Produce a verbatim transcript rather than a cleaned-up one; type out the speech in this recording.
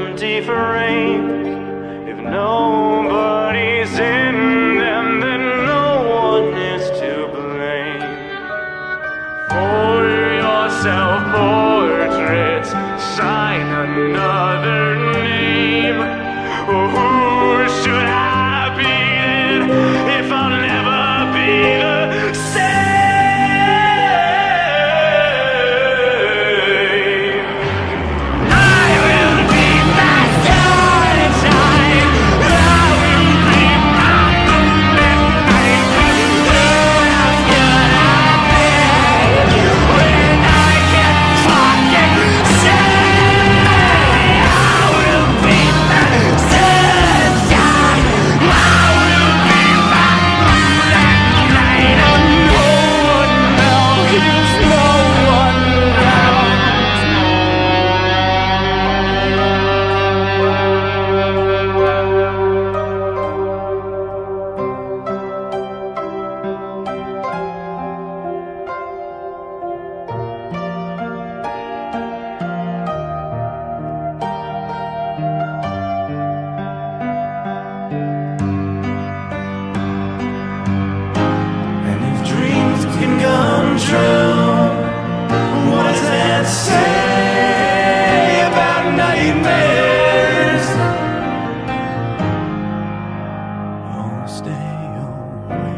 empty frames. If nobody's in them, then no one is to blame. For your self-portraits, sign another name. Oh, who should I be then, if I'll never be the same? I will be faster in time. I will be back in midnight. Who else could I be when I can fucking say I will be faster in time. I will be back that night, and no one else, no one And if dreams can come true, what does that say about nightmares? Oh, stay away.